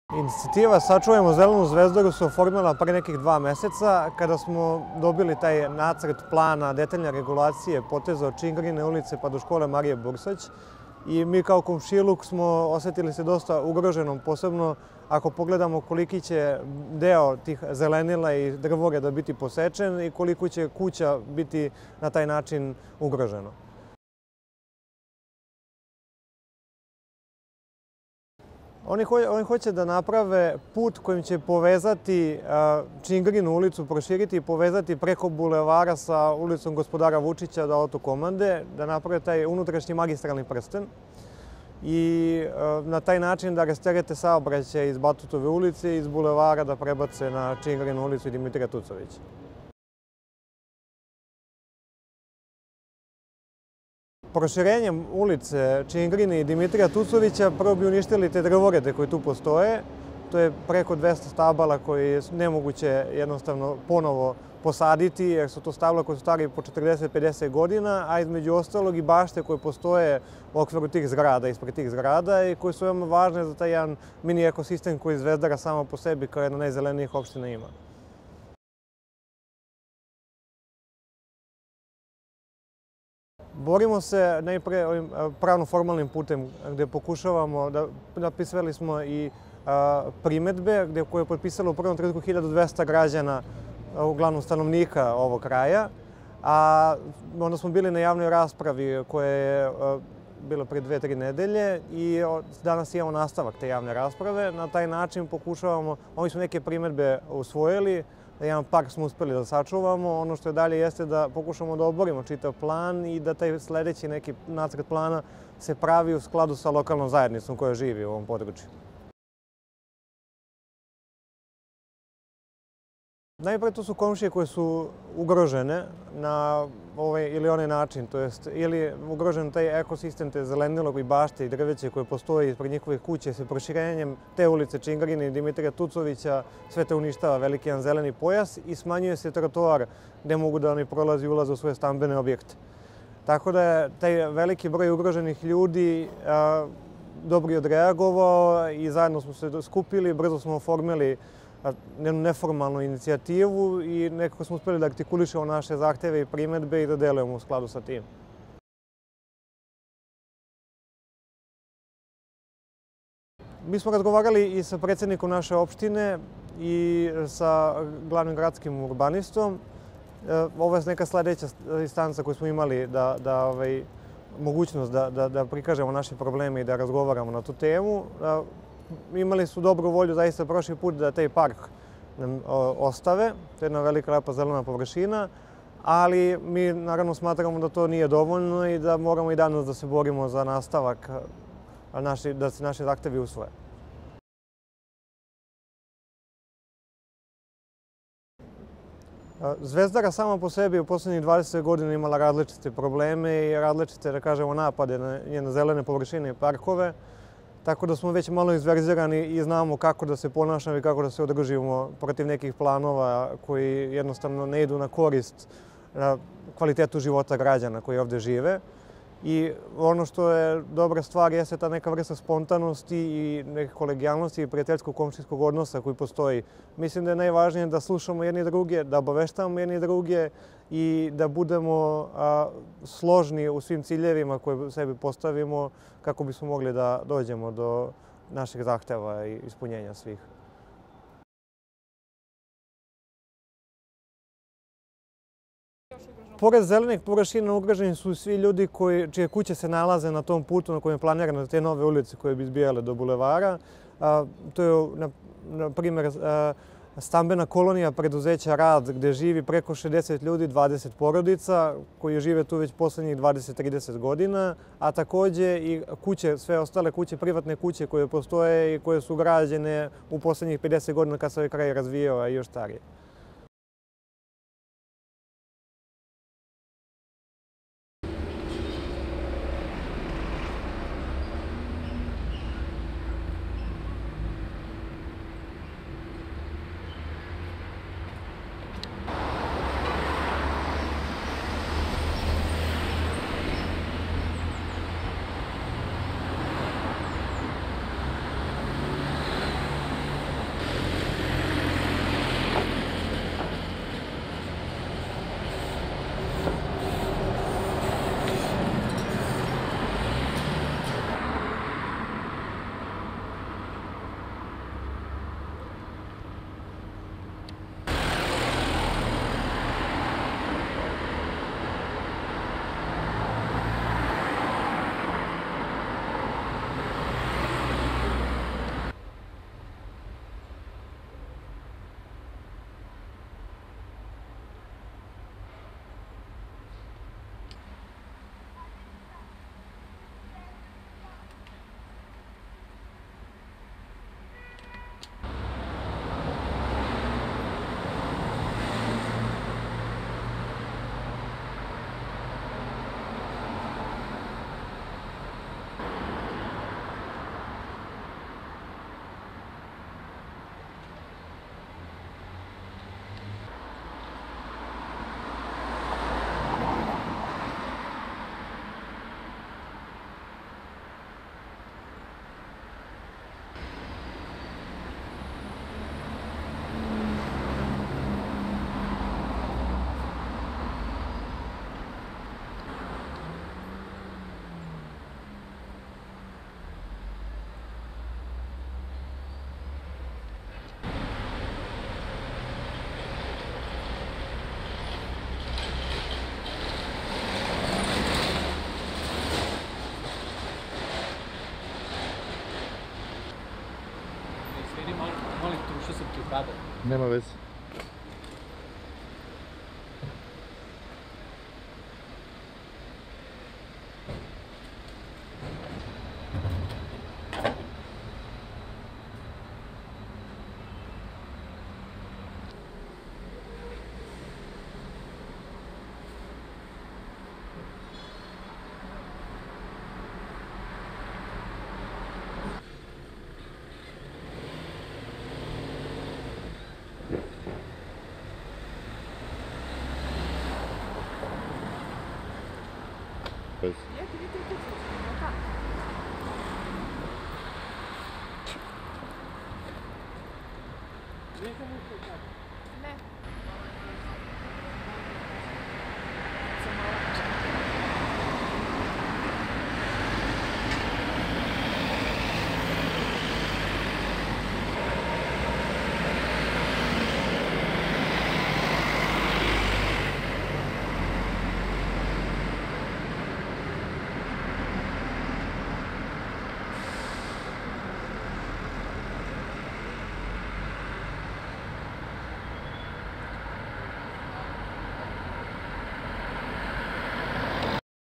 Inicijativa Sačuvajmo zelenu zvezdaru se oformila pre nekih 2 meseca kada smo dobili taj nacrt plana detaljne regulacije poteza od Čingrine ulice pa do škole Marije Bursać. I mi kao komšiluk smo osetili se dosta ugroženom, posebno ako pogledamo koliki će deo tih zelenila i drvoreda biti posečen i koliko će kuća biti na taj način ugroženo. Oni hoće da naprave put kojim će povezati Čingrinu ulicu, proširiti i povezati preko bulevara sa ulicom Gospodara Vučića do Autokomande, da naprave taj unutrašnji magistralni prsten i na taj način da rasterete saobraćaj iz Batutove ulice i iz bulevara da prebace na Čingrinu ulicu i Dimitrija Tucovića. Proširenjem ulice Čingrine i Dimitrija Tucovića prvo bi uništili te drvorede koje tu postoje. To je preko 200 stabala koje je nemoguće jednostavno ponovo posaditi, jer su to stabla koje su stari po 40-50 godina, a između ostalog i bašte koje postoje u okviru tih zgrada, ispred tih zgrada i koje su veoma važne za taj jedan mini ekosistem koji Zvezdara sama po sebi kao jedna od najzelenijih opština ima. Borimo se najpre ovim pravno-formalnim putem gde pokušavamo da napisali smo i primetbe koje je potpisalo u prvom trenutku 1200 građana, uglavnom stanovnika ovog kraja, a onda smo bili na javnoj raspravi koja je bila pre 2-3 nedelje i danas imamo nastavak te javne rasprave. Na taj način pokušavamo, oni su neke primetbe usvojili, da jedan park smo uspeli da sačuvamo. Ono što je dalje jeste da pokušamo da oborimo čitav plan i da taj sledeći neki nacrt plana se pravi u skladu sa lokalnom zajednicom koja živi u ovom području. Najpre to su komšije koje su ugrožene na ovaj ili onaj način, to jest ili ugrožen taj ekosistem, te zelenilo i bašte i drveće koje postoji ispred njihovih kuće sa proširenjem te ulice Čingrine i Dimitrija Tucovića, sve to uništava veliki jedan zeleni pojas i smanjuje se trotoar gde mogu da oni prolaze i ulaze u svoje stambene objekte. Tako da je taj veliki broj ugroženih ljudi dobro odreagovao i zajedno smo se skupili, brzo smo oformili jednu neformalnu inicijativu i nekako smo uspeli da artikulišemo naše zahteve i primetbe i da delujemo u skladu sa tim. Mi smo razgovarali i sa predsjednikom naše opštine i sa glavnim gradskim urbanistom. Ovo je neka sledeća instanca koju smo imali mogućnost da prikažemo naše probleme i da razgovaramo na tu temu. Imali su dobru volju zaista prošli put da taj park nam ostave. To je jedna velika lepa zelena površina, ali mi naravno smatramo da to nije dovoljno i da moramo i danas da se borimo za nastavak, da se naši zahtevi usvoje. Zvezdara sama po sebi u poslednjih 20 godina imala različite probleme i različite, da kažemo, napade na njene zelene površine i parkove. Tako da smo već malo izverzirani i znamo kako da se ponašamo i kako da se održimo protiv nekih planova koji jednostavno ne idu na korist kvalitetu života građana koji ovde žive. I ono što je dobra stvar jeste ta neka vrsta spontanosti i neke kolegijalnosti i prijateljskog komšijskog odnosa koji postoji. Mislim da je najvažnije da slušamo jedni druge, da obaveštavamo jedni druge i da budemo složni u svim ciljevima koje sebi postavimo kako bismo mogli da dođemo do naših zahteva i ispunjenja svih. Pored zelenih površina ugroženi su svi ljudi čije kuće se nalaze na tom putu na kojem je planirano te nove ulice koje bi izbijale do bulevara. To je, na primjer, stambena kolonija preduzeća Rad gde živi preko 60 ljudi, 20 porodica koji žive tu već poslednjih 20-30 godina, a takođe i kuće, sve ostale kuće, privatne kuće koje postoje i koje su građene u poslednjih 50 godina kad se ovaj kraj razvijao, a i još starije. Izvini, molim te, ušao sam ti u kadar. Nema veze. Bez. Ne.